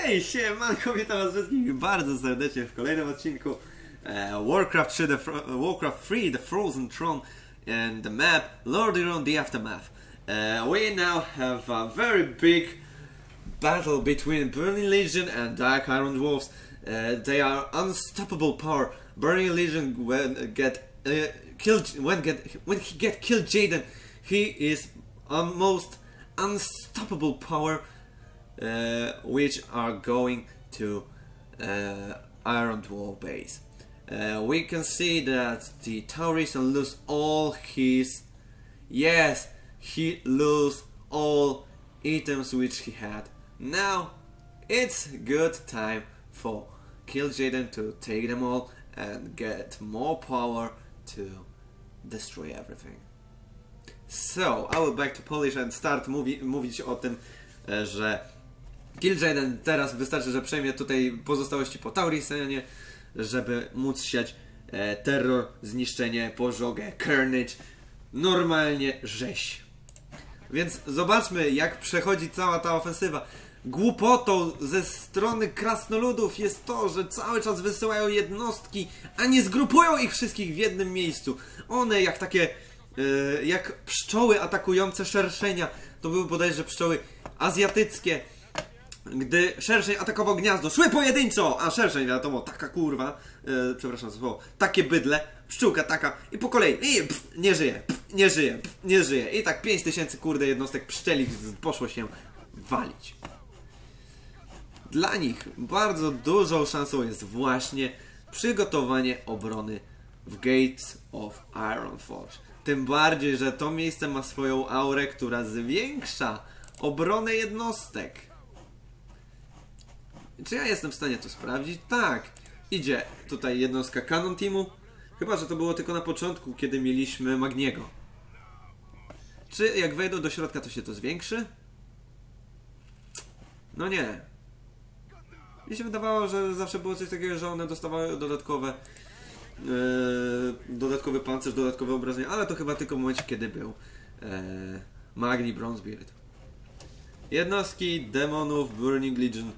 Hej, siemanko, witam was wszystkich bardzo serdecznie w kolejnym odcinku Warcraft 3, Warcraft 3, The Frozen Throne and the map Lordaeron, The Aftermath. We now have a very big battle between Burning Legion and Dark Iron Dwarves. They are unstoppable power. Burning Legion when he get killed Jaden, he is almost unstoppable power. Which are going to Iron Dwarf base. We can see that the Taurisan lose all his... Yes, he lose all items which he had. Now, it's good time for Kil'jaeden to take them all and get more power to destroy everything. So, I will back to Polish and start mówić o tym, że Kil'jaeden teraz wystarczy, że przejmie tutaj pozostałości po Taurisanie, żeby móc siać terror, zniszczenie, pożogę, carnage, normalnie rzeź. Więc zobaczmy, jak przechodzi cała ta ofensywa. Głupotą ze strony krasnoludów jest to, że cały czas wysyłają jednostki, a nie zgrupują ich wszystkich w jednym miejscu. One jak takie, jak pszczoły atakujące szerszenia, to były bodajże pszczoły azjatyckie. Gdy szerszeń atakował gniazdo, szły pojedynczo, a szerszeń, wiadomo, taka kurwa, przepraszam za słowo, takie bydle, pszczółka taka i po kolei, nie żyje, nie żyje, nie żyje. I tak 5000 kurde jednostek pszczelich poszło się walić. Dla nich bardzo dużą szansą jest właśnie przygotowanie obrony w Gates of Ironforge. Tym bardziej, że to miejsce ma swoją aurę, która zwiększa obronę jednostek. Czy ja jestem w stanie to sprawdzić? Tak. Idzie tutaj jednostka Cannon Teamu. Chyba, że to było tylko na początku, kiedy mieliśmy Magniego. Czy jak wejdą do środka, to się to zwiększy? No nie. Mi się wydawało, że zawsze było coś takiego, że one dostawały dodatkowy pancerz, dodatkowe obrażenia, ale to chyba tylko w momencie, kiedy był Magni Bronzebeard. Jednostki demonów Burning Legion.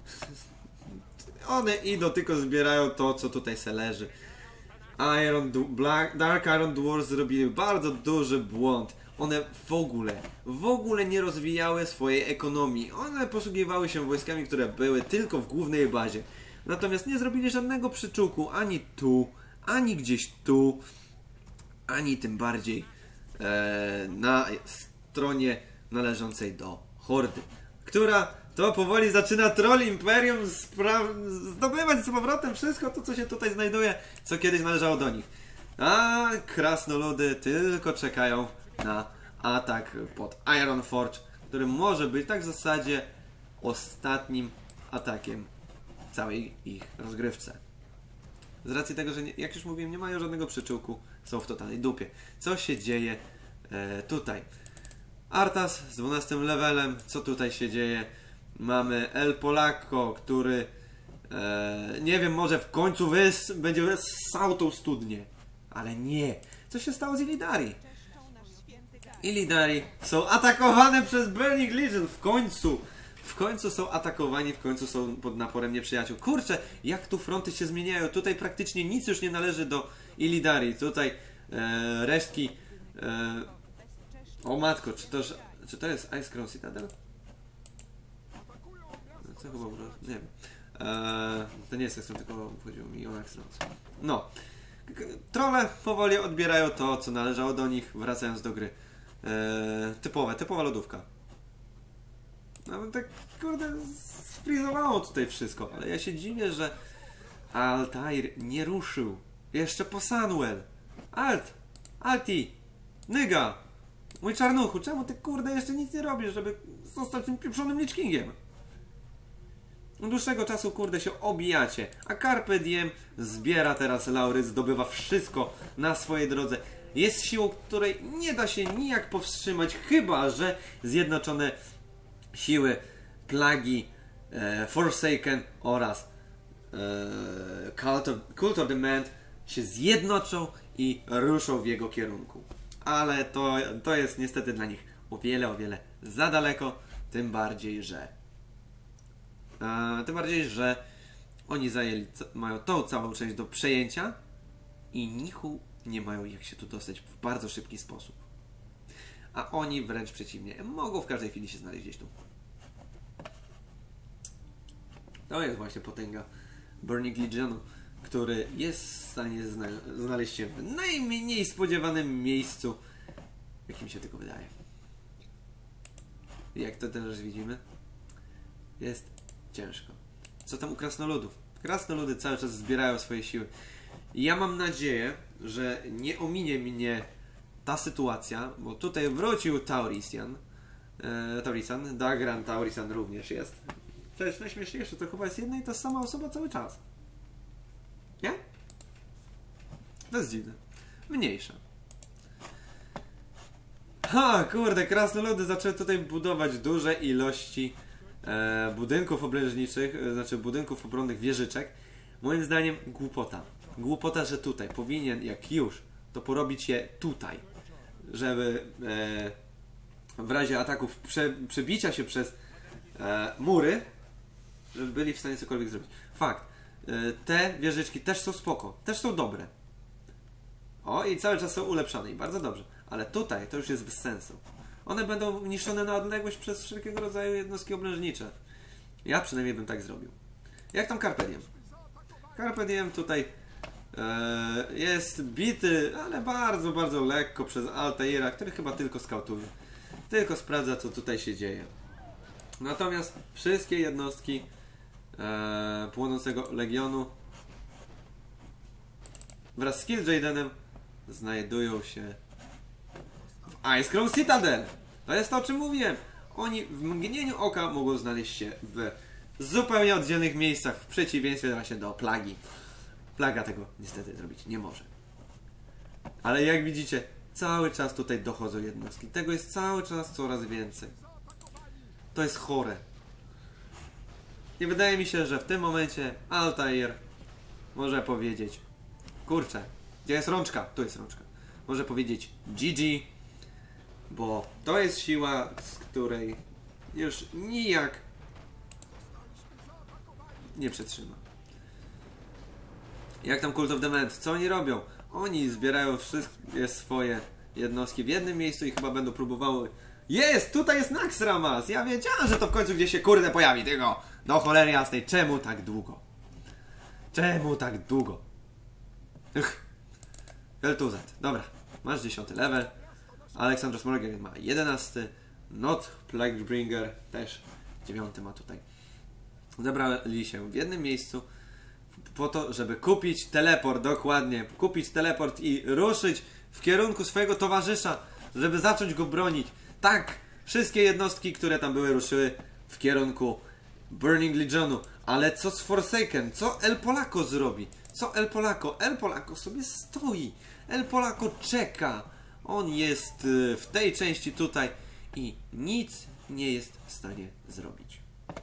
One idą, tylko zbierają to, co tutaj se leży. Dark Iron Dwarves zrobili bardzo duży błąd. One w ogóle nie rozwijały swojej ekonomii. One posługiwały się wojskami, które były tylko w głównej bazie. Natomiast nie zrobili żadnego przyczółku ani tu, ani gdzieś tu, ani tym bardziej na stronie należącej do Hordy, która to powoli zaczyna troll Imperium zdobywać z powrotem wszystko to, co się tutaj znajduje, co kiedyś należało do nich. A krasnoludy tylko czekają na atak pod Ironforge, który może być tak w zasadzie ostatnim atakiem całej ich rozgrywce. Z racji tego, że jak już mówiłem, nie mają żadnego przyczółku, są w totalnej dupie. Co się dzieje tutaj? Arthas z 12 levelem, co tutaj się dzieje? Mamy El Polako, który nie wiem, może w końcu będzie wyssał tą studnię. Ale nie. Co się stało z Illidari? Illidari są atakowane przez Burning Legion. W końcu są atakowani, w końcu są pod naporem nieprzyjaciół. Kurczę, jak tu fronty się zmieniają. Tutaj praktycznie nic już nie należy do Illidari. Tutaj resztki... o matko, czy to jest Ice Crown Citadel? Co chyba... nie wiem. To nie jest Ice Crown, tylko chodziło mi o Ice Crown. No. Trolle powoli odbierają to, co należało do nich, wracając do gry. Typowa lodówka. No tak, kurde, sfrizowało tutaj wszystko, ale ja się dziwię, że Altair nie ruszył. Jeszcze po Sunwell. Alti, Nyga, mój czarnuchu, czemu ty kurde jeszcze nic nie robisz, żeby zostać tym pieprzonym Lich Kingiem? Od dłuższego czasu kurde się obijacie, a Carpe Diem zbiera teraz laury, zdobywa wszystko na swojej drodze. Jest siłą, której nie da się nijak powstrzymać, chyba że zjednoczone siły Plagi, Forsaken oraz Cult of the Mend się zjednoczą i ruszą w jego kierunku. Ale to jest niestety dla nich o wiele za daleko, tym bardziej, że Tym bardziej, że oni mają tą całą część do przejęcia i nichu nie mają jak się tu dostać w bardzo szybki sposób. A oni wręcz przeciwnie, mogą w każdej chwili się znaleźć gdzieś tu. To jest właśnie potęga Burning Legionu, który jest w stanie znaleźć się w najmniej spodziewanym miejscu, jakim się tylko wydaje. Jak to też widzimy, jest ciężko. Co tam u krasnoludów? Krasnoludy cały czas zbierają swoje siły. I ja mam nadzieję, że nie ominie mnie ta sytuacja, bo tutaj wrócił Taurisan, Dagran Taurisan również jest. To jest najśmieszniejsze, to chyba jest jedna i ta sama osoba cały czas. Nie? To jest dziwne. Mniejsza. Ha, kurde, krasnoludy zaczęły tutaj budować duże ilości budynków obrężniczych, znaczy budynków obronnych, wieżyczek. Moim zdaniem głupota. Głupota, że tutaj powinien, jak już, to porobić je tutaj. Żeby w razie ataków przebicia się przez mury, żeby byli w stanie cokolwiek zrobić. Fakt. Te wieżyczki też są spoko, też są dobre. O, i cały czas są ulepszone i bardzo dobrze. Ale tutaj to już jest bez sensu. One będą niszczone na odległość przez wszelkiego rodzaju jednostki obrężnicze. Ja przynajmniej bym tak zrobił. Jak tam Carpe Diem? Carpe Diem tutaj jest bity, ale bardzo, bardzo lekko przez Altaira, który chyba tylko skautuje. Tylko sprawdza, co tutaj się dzieje. Natomiast wszystkie jednostki Płonącego Legionu wraz z Killjadenem znajdują się w Icecrown Citadel. To jest to, o czym mówiłem. Oni w mgnieniu oka mogą znaleźć się w zupełnie oddzielnych miejscach, w przeciwieństwie właśnie do Plagi. Plaga tego niestety zrobić nie może. Ale jak widzicie, cały czas tutaj dochodzą jednostki. Tego jest cały czas coraz więcej. To jest chore. I wydaje mi się, że w tym momencie Altair może powiedzieć: kurczę, gdzie jest rączka? Tu jest rączka. Może powiedzieć GG, bo to jest siła, z której już nijak nie przetrzyma. Jak tam Cult of the Mend? Co oni robią? Oni zbierają wszystkie swoje jednostki w jednym miejscu i chyba będą próbowały... Jest! Tutaj jest Naxxramas! Ja wiedziałem, że to w końcu gdzieś się kurde pojawi. Tego! Do cholery jasnej. Czemu tak długo? Czemu tak długo? Kel'Thuzad. Dobra. Masz 10 level. Alexandros Morgan ma 11. Not Plaguebringer też 9 ma tutaj. Zebrali się w jednym miejscu po to, żeby kupić teleport, dokładnie. Kupić teleport i ruszyć w kierunku swojego towarzysza, żeby zacząć go bronić. Tak, wszystkie jednostki, które tam były, ruszyły w kierunku Burning Legionu. Ale co z Forsaken? Co El Polaco zrobi? Co El Polaco? El Polaco sobie stoi. El Polaco czeka. On jest w tej części tutaj i nic nie jest w stanie zrobić.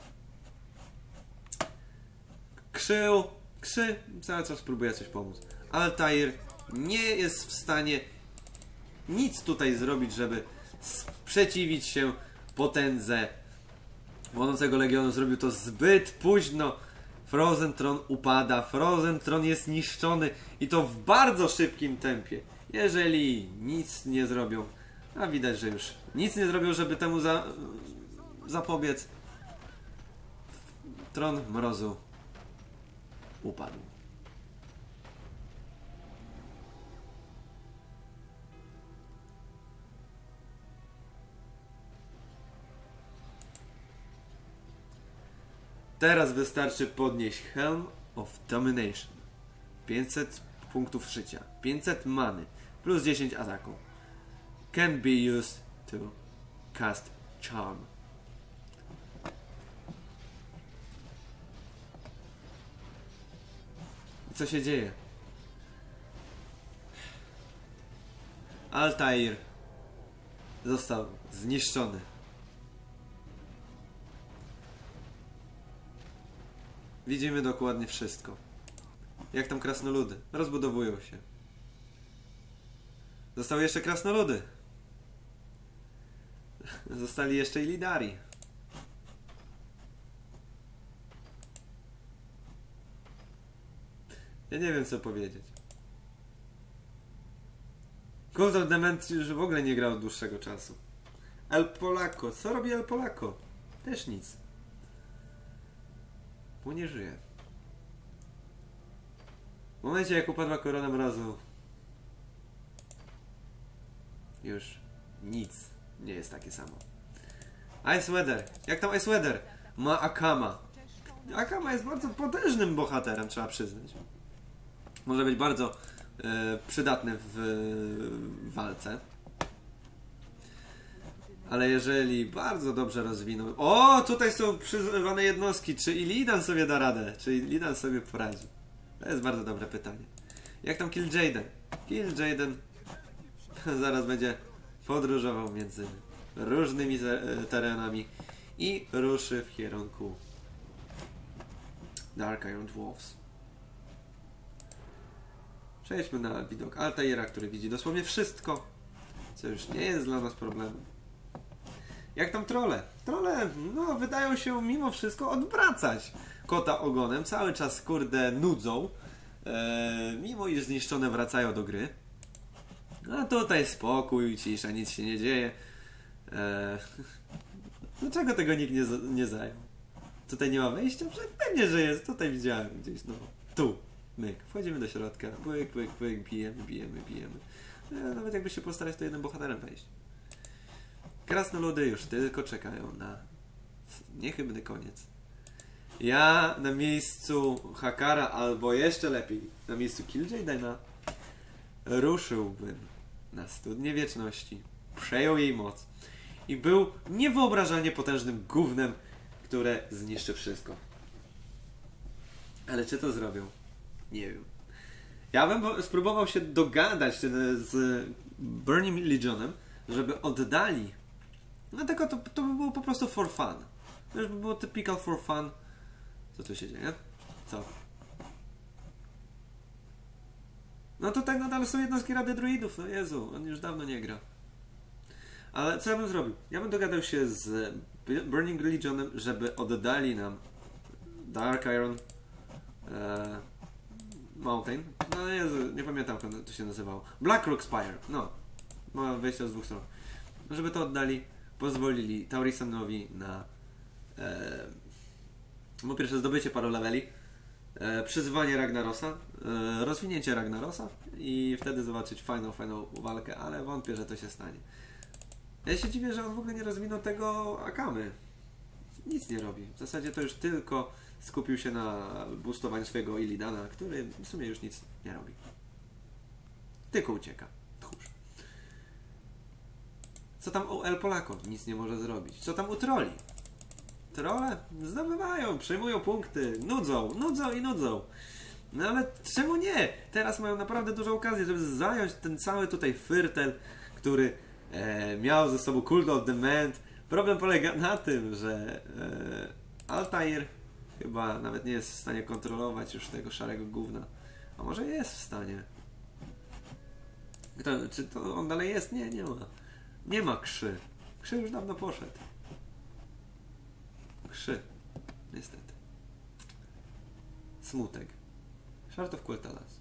Krzy cały czas próbuje coś pomóc. Altair nie jest w stanie nic tutaj zrobić, żeby sprzeciwić się potędze Płonącego Legionu. Zrobił to zbyt późno. Frozen Throne upada. Frozen Throne jest niszczony i to w bardzo szybkim tempie. Jeżeli nic nie zrobią, a widać, że już nic nie zrobią, żeby temu zapobiec, Tron Mrozu upadł. Teraz wystarczy podnieść Helm of Domination. 500 punktów życia, 500 many, plus 10 ataku. Can be used to cast Charm. I co się dzieje? Altair został zniszczony. Widzimy dokładnie wszystko. Jak tam krasnoludy? Rozbudowują się. Zostały jeszcze krasnoludy. Zostali jeszcze Illidari. Ja nie wiem co powiedzieć. Cult of the Dement już w ogóle nie grał od dłuższego czasu. El Polaco. Co robi El Polaco? Też nic. Bo nie żyje. W momencie jak upadła korona mrozu, już nic nie jest takie samo. Ice Weather. Jak tam Ice Weather? Ma Akama. Akama jest bardzo potężnym bohaterem, trzeba przyznać. Może być bardzo przydatny w walce. Ale jeżeli bardzo dobrze rozwiną... O! Tutaj są przyzywane jednostki. Czy Illidan sobie da radę? Czy Illidan sobie poradzi? To jest bardzo dobre pytanie. Jak tam Kill Jaden? Kill Jaden zaraz będzie podróżował między różnymi terenami i ruszy w kierunku Dark Iron Dwarfs. Przejdźmy na widok Altaira, który widzi dosłownie wszystko, co już nie jest dla nas problemem. Jak tam trolle? Trolle, no, wydają się mimo wszystko odwracać kota ogonem. Cały czas, kurde, nudzą. Mimo iż zniszczone wracają do gry. A tutaj spokój, cisza, nic się nie dzieje. Dlaczego tego nikt nie zajął? Tutaj nie ma wejścia? Pewnie, że jest. Tutaj widziałem gdzieś, no. Tu. Myk. Wchodzimy do środka. Pyk, pyk, pyk. Bijemy. Nawet jakby się postarać, to jednym bohaterem wejść. Krasnoludy już tylko czekają na niechybny koniec. Ja na miejscu Hakara, albo jeszcze lepiej, na miejscu Kill Jadena ruszyłbym na Studnię Wieczności, przejął jej moc i był niewyobrażalnie potężnym gównem, które zniszczy wszystko. Ale czy to zrobią? Nie wiem. Ja bym spróbował się dogadać z Burning Legionem, żeby oddali. No tylko to by było po prostu for fun. To już by było typical for fun. Co tu się dzieje? Co? No tutaj nadal są jednostki Rady Druidów. No Jezu, on już dawno nie gra. Ale co ja bym zrobił? Ja bym dogadał się z Burning Legionem, żeby oddali nam Dark Iron Mountain. No Jezu, nie pamiętam, jak to się nazywało. Blackrock Spire. No. Ma wejście z dwóch stron. Żeby to oddali, pozwolili Taurisanowi na po pierwsze zdobycie paru leveli, przyzwanie Ragnarosa, rozwinięcie Ragnarosa i wtedy zobaczyć fajną walkę, ale wątpię, że to się stanie. Ja się dziwię, że on w ogóle nie rozwinął tego Akamy. Nic nie robi. W zasadzie to już tylko skupił się na boostowaniu swojego Illidana, który w sumie już nic nie robi. Tylko ucieka. Tchórz. Co tam u El Polaco? Nic nie może zrobić. Co tam u trolli? Trolle zdobywają, przejmują punkty, nudzą. No ale czemu nie? Teraz mają naprawdę dużą okazję, żeby zająć ten cały tutaj firtel, który miał ze sobą Cult of the Dement. Problem polega na tym, że Altair chyba nawet nie jest w stanie kontrolować już tego szarego gówna. A może jest w stanie? Czy to on dalej jest? Nie ma. Nie ma Krzy. Krzy już dawno poszedł. Krzy. Niestety. Smutek. Shard of Quel'Thalas.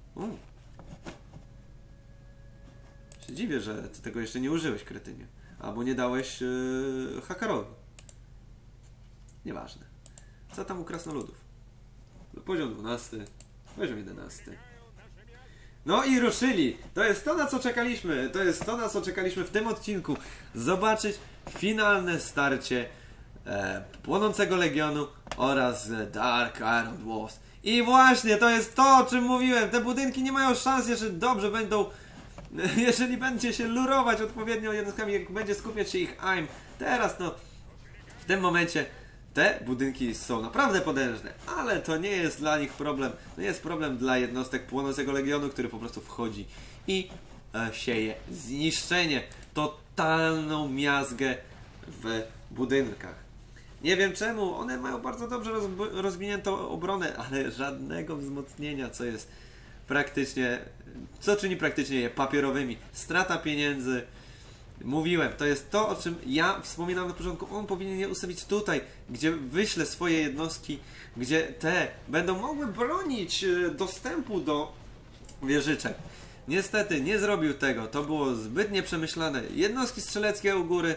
Się dziwię, że ty tego jeszcze nie użyłeś, kretynie. Albo nie dałeś Hakarowi. Nieważne. Co tam u krasnoludów? Poziom 12. Poziom 11. No i ruszyli. To jest to, na co czekaliśmy. To jest to, na co czekaliśmy w tym odcinku. Zobaczyć finalne starcie Płonącego Legionu oraz Dark Iron Dwarfs. I właśnie, to jest to, o czym mówiłem. Te budynki nie mają szans, jeżeli dobrze będą... Jeżeli będzie się lurować odpowiednio jednostkami, jak będzie skupiać się ich aim. Teraz no, w tym momencie te budynki są naprawdę potężne, ale to nie jest dla nich problem. To nie jest problem dla jednostek Płonącego Legionu, który po prostu wchodzi i sieje zniszczenie, totalną miazgę w budynkach. Nie wiem czemu, one mają bardzo dobrze rozwiniętą obronę, ale żadnego wzmocnienia, co jest praktycznie, co czyni praktycznie je papierowymi. Strata pieniędzy, Mówiłem, to jest to, o czym ja wspominałem na początku. On powinien je ustawić tutaj, gdzie wyśle swoje jednostki, gdzie te będą mogły bronić dostępu do wieżyczek. Niestety nie zrobił tego, to było zbyt nieprzemyślane. Jednostki strzeleckie u góry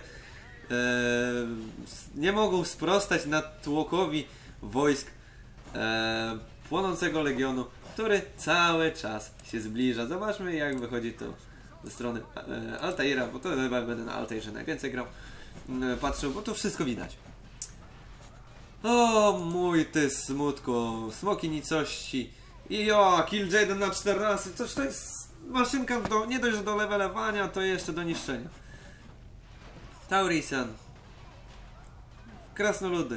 nie mogą sprostać natłokowi wojsk płonącego legionu, który cały czas się zbliża. Zobaczmy, jak wychodzi to ze strony Altaira, bo to chyba będę na Altairze najwięcej grał. Patrzył, bo to wszystko widać. O mój ty smutku, smoki nicości. I Kill Jaden na 14. Coś to jest maszynka nie dość, że do levelowania, to jeszcze do niszczenia. Taurisan. Krasnoludy.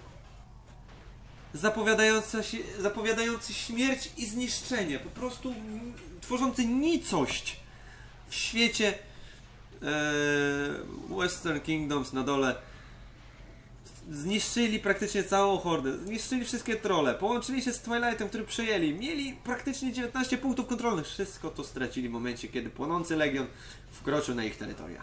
Zapowiadający śmierć i zniszczenie. Po prostu tworzący nicość w świecie Western Kingdoms na dole. Zniszczyli praktycznie całą hordę, zniszczyli wszystkie trolle, połączyli się z Twilightem, który przejęli, mieli praktycznie 19 punktów kontrolnych. Wszystko to stracili w momencie, kiedy płonący legion wkroczył na ich terytoria.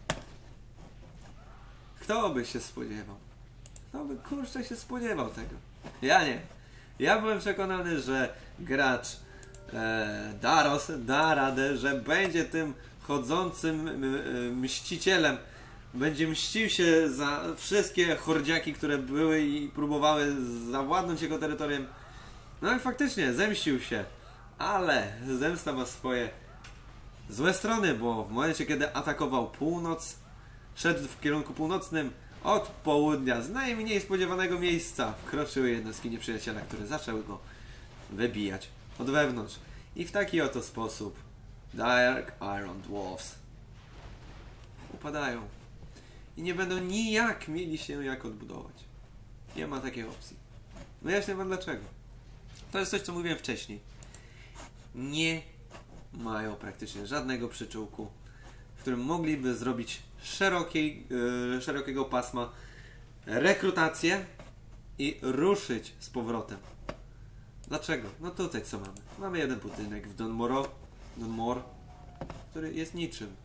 Kto by się spodziewał? Kto by kurczę się spodziewał tego? Ja nie. Ja byłem przekonany, że gracz Daros da radę, że będzie tym chodzącym mścicielem. Będzie mścił się za wszystkie hordziaki, które były i próbowały zawładnąć jego terytorium. No i faktycznie zemścił się. Ale zemsta ma swoje złe strony, bo w momencie, kiedy atakował północ, szedł w kierunku północnym, od południa, z najmniej spodziewanego miejsca, wkroczyły jednostki nieprzyjaciela, które zaczęły go wybijać od wewnątrz. I w taki oto sposób Dark Iron Dwarfs upadają. I nie będą nijak mieli się jak odbudować. Nie ma takiej opcji. Wyjaśnię wam dlaczego. To jest coś, co mówiłem wcześniej. Nie mają praktycznie żadnego przyczółku, w którym mogliby zrobić szerokiego pasma rekrutację i ruszyć z powrotem. Dlaczego? No tutaj co mamy? Mamy jeden budynek w Dunmore, który jest niczym.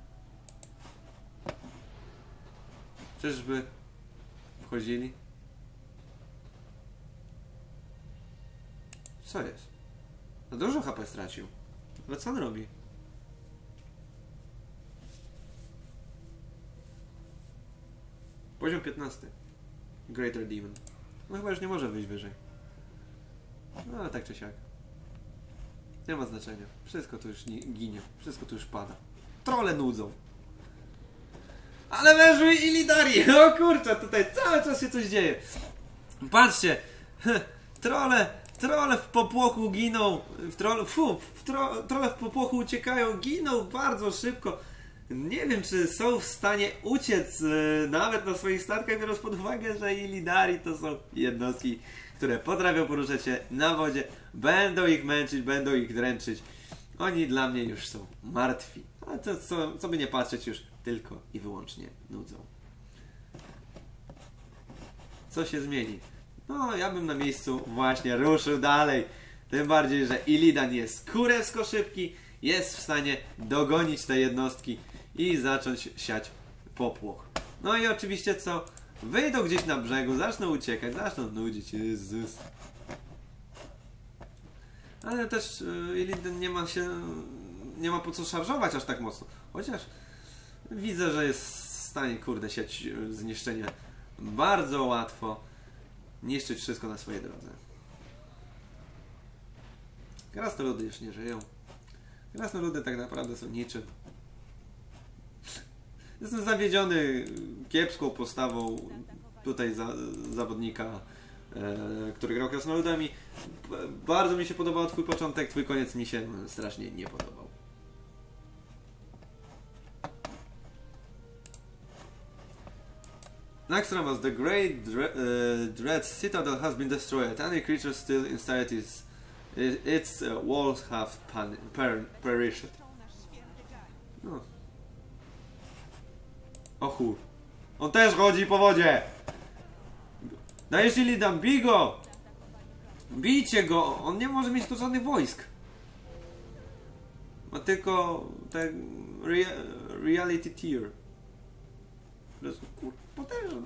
Czyżby wchodzili? Co jest? No dużo HP stracił. Ale co on robi? Poziom 15. Greater Demon. No chyba już nie może wyjść wyżej. No ale tak czy siak. Nie ma znaczenia. Wszystko tu już ginie. Wszystko tu już pada. Trolle nudzą. Ale weszły Illidari! O kurczę, tutaj cały czas się coś dzieje. Patrzcie! Trolle w popłochu giną. Trolle w popłochu uciekają, giną bardzo szybko. Nie wiem, czy są w stanie uciec nawet na swoich statkach, biorąc pod uwagę, że Illidari to są jednostki, które potrafią poruszać się na wodzie. Będą ich męczyć, będą ich dręczyć. Oni dla mnie już są martwi. A to co by nie patrzeć, już tylko i wyłącznie nudzą. Co się zmieni? No, ja bym na miejscu właśnie ruszył dalej. Tym bardziej, że Illidan jest kurewsko szybki, jest w stanie dogonić te jednostki i zacząć siać popłoch. No i oczywiście co? Wyjdą gdzieś na brzegu, zaczną uciekać, zaczną nudzić. Jezus. Ale też Illidan nie ma po co szarżować aż tak mocno. Chociaż widzę, że jest w stanie, kurde, siać zniszczenie bardzo łatwo. Niszczyć wszystko na swojej drodze. Krasnoludy już nie żyją. Krasnoludy tak naprawdę są niczym. Jestem zawiedziony kiepską postawą tutaj zawodnika, który grał krasnoludami. Bardzo mi się podobał twój początek, twój koniec mi się strasznie nie podobał. Naxxramas, the Great Dread Citadel has been destroyed. Any creature still inside its walls have perished. No. O chór. On też chodzi po wodzie! Dajesz Illidan, bij go! Bijcie go! On nie może mieć tu żadnych wojsk. Ma tylko te reality tier. Które są potężne.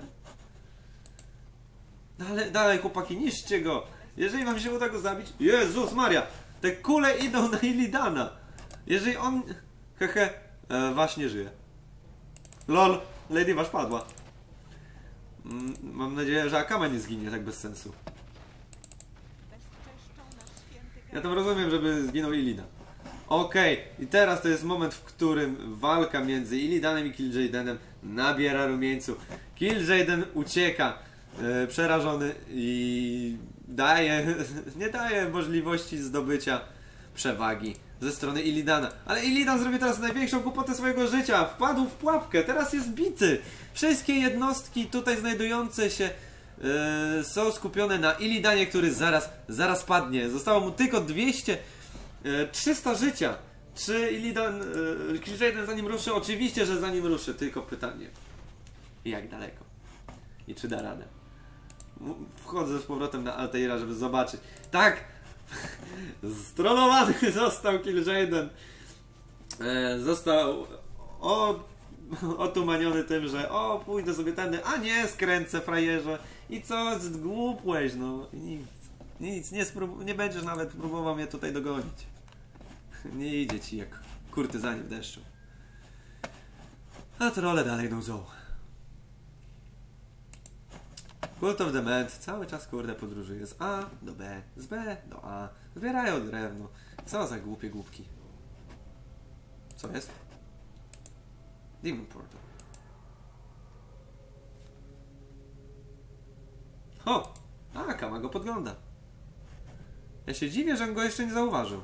No ale dalej chłopaki, niszczcie go! Jeżeli wam się uda go zabić... Jezus Maria! Te kule idą na Illidana! Jeżeli on... Hehe, Wasz nie żyje. LOL, Lady Wasz padła. Mam nadzieję, że Akama nie zginie tak bez sensu. Ja tam rozumiem, żeby zginął Illidan. Okej, i teraz to jest moment, w którym walka między Illidanem i Killjadenem nabiera rumieńców. Killjaden ucieka, przerażony i nie daje możliwości zdobycia przewagi ze strony Illidana. Ale Illidan zrobił teraz największą głupotę swojego życia. Wpadł w pułapkę, teraz jest bity. Wszystkie jednostki tutaj znajdujące się są skupione na Illidanie, który zaraz padnie. Zostało mu tylko 300 życia. Czy Illidan, Killjaden zanim ruszy? Oczywiście, że zanim ruszy. Tylko pytanie, jak daleko? I czy da radę? Wchodzę z powrotem na Altaira, żeby zobaczyć. Tak! Strollowany został Killjaden. Został otumaniony tym, że pójdę sobie tędy, a nie, skręcę, frajerze. I co? Zgłupłeś, no. Nic, nie będziesz nawet próbował mnie tutaj dogonić. Nie idzie ci jak kurtyzanie w deszczu. A trolle dalej nudzą. Cult of the Mend cały czas kurde podróżuje z A do B, z B do A. Zbierają drewno. Co za głupie głupki. Co jest? Demon Portal. O! Akama go podgląda. Ja się dziwię, że go jeszcze nie zauważył.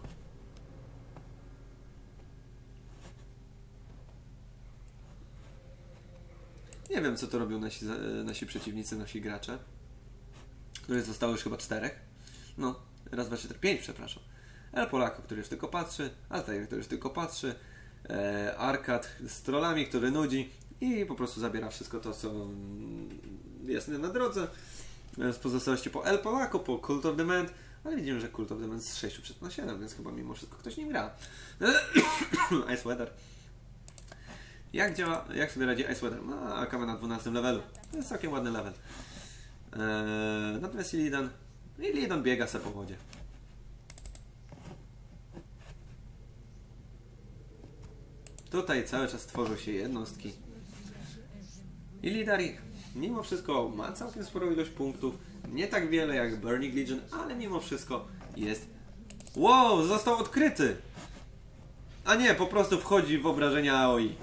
Nie wiem, co to robią nasi przeciwnicy, nasi gracze. Których zostało już chyba 4. No, raz, 2, 3, 4, 5, przepraszam. El Polako, który już tylko patrzy. Altair, który już tylko patrzy. Arkad z trollami, który nudzi. I po prostu zabiera wszystko to, co jest na drodze. Z pozostałości po El Polako, po Cult of the Mend. Ale widzimy, że Cult of the Mend z 6 przed na 7, więc chyba mimo wszystko ktoś nim gra. Ice Weather. Jak sobie radzi Ice Weather? No, Akama na 12 levelu. To jest całkiem ładny level. Natomiast Illidan biega sobie po wodzie. Tutaj cały czas tworzą się jednostki. Illidan mimo wszystko ma całkiem sporą ilość punktów. Nie tak wiele jak Burning Legion, ale mimo wszystko jest... Wow, został odkryty! A nie, po prostu wchodzi w obrażenia AOE.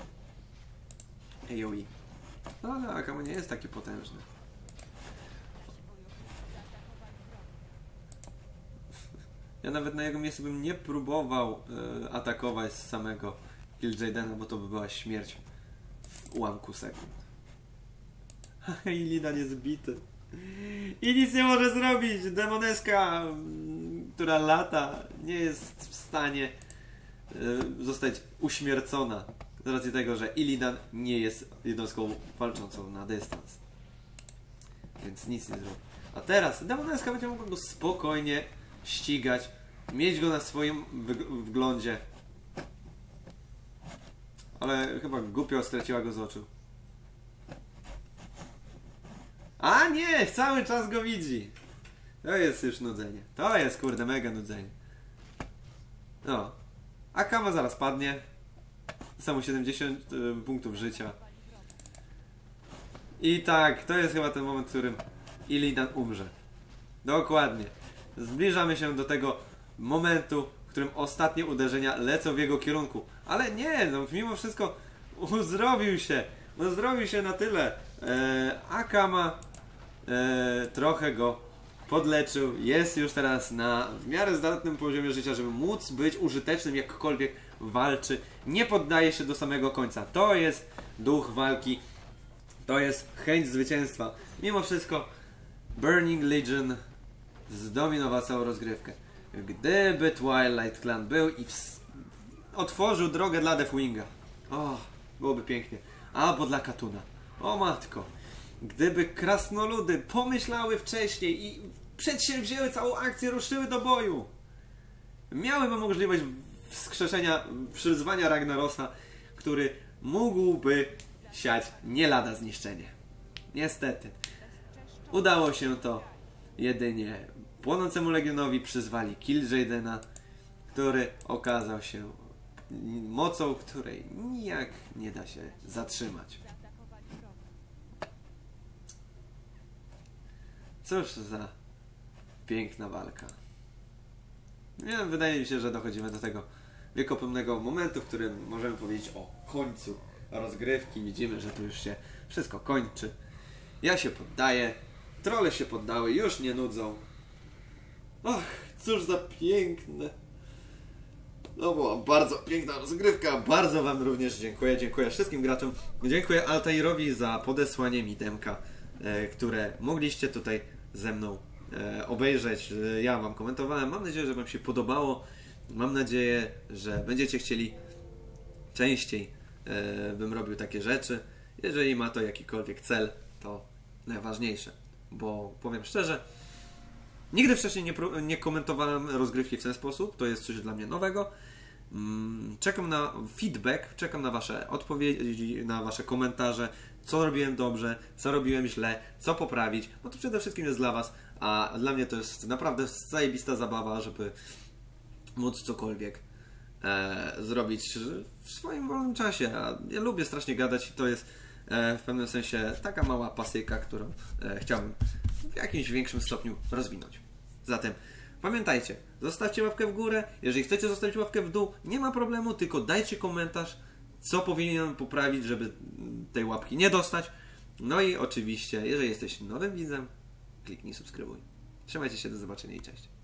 No ale Akama nie jest taki potężny. Ja nawet na jego miejscu bym nie próbował atakować z samego Killjadena, bo to by była śmierć w ułamku sekund. Illidan jest bity. I nic nie może zrobić. Demoneska, która lata, nie jest w stanie zostać uśmiercona. Z racji tego, że Illidan nie jest jednostką walczącą na dystans. Więc nic nie zrobi. A teraz Demoneska będzie mogła go spokojnie ścigać, mieć go na swoim wglądzie. Ale chyba głupio straciła go z oczu. A nie! Cały czas go widzi! To jest już nudzenie. To jest kurde mega nudzenie. No. Akama zaraz padnie. Samo 70 punktów życia. I tak, to jest chyba ten moment, w którym Illidan umrze. Dokładnie. Zbliżamy się do tego momentu, w którym ostatnie uderzenia lecą w jego kierunku. Ale nie, no mimo wszystko uzdrowił się. Uzdrowił się na tyle. Akama trochę go podleczył. Jest już teraz na w miarę zdatnym poziomie życia, żeby móc być użytecznym, jakkolwiek walczy. Nie poddaje się do samego końca. To jest duch walki. To jest chęć zwycięstwa. Mimo wszystko Burning Legion zdominował całą rozgrywkę. Gdyby Twilight Clan był i otworzył drogę dla Deathwinga. O, byłoby pięknie. Albo dla Katuna. O matko. Gdyby krasnoludy pomyślały wcześniej i przedsięwzięły całą akcję, ruszyły do boju. Miałyby możliwość wskrzeszenia, przyzwania Ragnarosa, który mógłby siać nie lada zniszczenie. Niestety. Udało się to jedynie Płonącemu Legionowi, przyzwali Kil'jaedena, który okazał się mocą, której nijak nie da się zatrzymać. Cóż za piękna walka. Wydaje mi się, że dochodzimy do tego wiekopomnego momentu, w którym możemy powiedzieć o końcu rozgrywki. Widzimy, że tu już się wszystko kończy. Ja się poddaję. Trolle się poddały, już nie nudzą. Ach, cóż za piękne. No była bardzo piękna rozgrywka. Bardzo wam również dziękuję. Dziękuję wszystkim graczom. Dziękuję Altairowi za podesłanie mi demka, które mogliście tutaj ze mną obejrzeć. Ja wam komentowałem. Mam nadzieję, że wam się podobało. Mam nadzieję, że będziecie chcieli częściej bym robił takie rzeczy. Jeżeli ma to jakikolwiek cel, to najważniejsze. Bo powiem szczerze, nigdy wcześniej nie komentowałem rozgrywki w ten sposób. To jest coś dla mnie nowego. Czekam na feedback, czekam na wasze odpowiedzi, na wasze komentarze, co robiłem dobrze, co robiłem źle, co poprawić, bo to przede wszystkim jest dla was, a dla mnie to jest naprawdę zajebista zabawa, żeby móc cokolwiek zrobić w swoim wolnym czasie. A ja lubię strasznie gadać i to jest w pewnym sensie taka mała pasyjka, którą chciałbym w jakimś większym stopniu rozwinąć. Zatem pamiętajcie, zostawcie łapkę w górę. Jeżeli chcecie zostawić łapkę w dół, nie ma problemu, tylko dajcie komentarz, co powinienem poprawić, żeby tej łapki nie dostać. No i oczywiście, jeżeli jesteś nowym widzem, kliknij subskrybuj. Trzymajcie się, do zobaczenia i cześć.